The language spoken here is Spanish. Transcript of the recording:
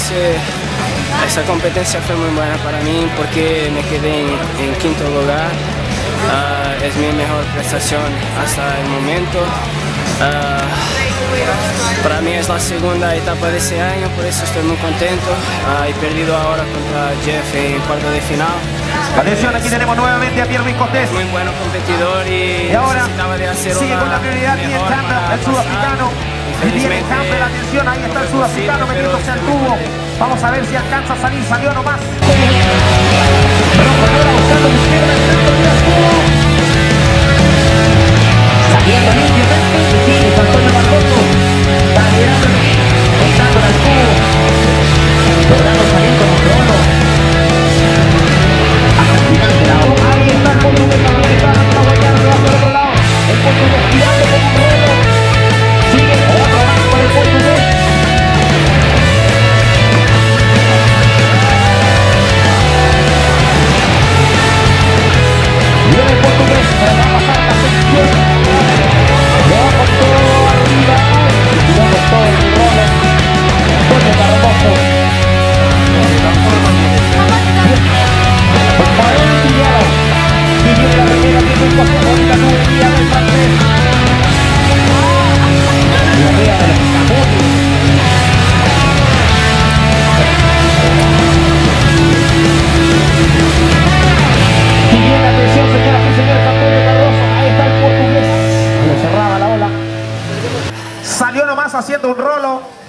esa competencia fue muy buena para mí porque me quedé en quinto lugar. Es mi mejor prestación hasta el momento. Para mí es la segunda etapa de ese año, por eso estoy muy contento. He perdido ahora contra Jeff en cuarto de final. Atención, aquí tenemos nuevamente a Pierre Luis Cortés. Muy bueno competidor y ahora necesitaba de hacer sigue con la prioridad Didier Campbell, el sudafricano. Didier Campbell, atención, ahí está el sudafricano metiéndose al tubo. Vamos a ver si alcanza a salir, salió nomás. Pero por ahora buscando su izquierda el centro del tubo. Saliendo limpiamente, y sigue Antonio Barroso. Está mirando, entrando al tubo. Logrando salir con un rolo. Hasta el final de la hora. Ahí está el portugués, la pelota, la guayana, se va por el otro lado. El portugués tirando con un rolo. Sigue otro más por el portugués. Viene el portugués, pero va a pasar la sección. Le va con todo arriba. Y le va con todo el rolo. Antonio Cardoso. Por Manuel Villaro. Y viene la remera, tiene un costo con la nube del francés. Y arriba de los Camuti. Y bien, atención, señoras y señores, Antonio Cardoso. Ahí está el portugués. Lo cerraba la ola. Salió nomás haciendo un rolo.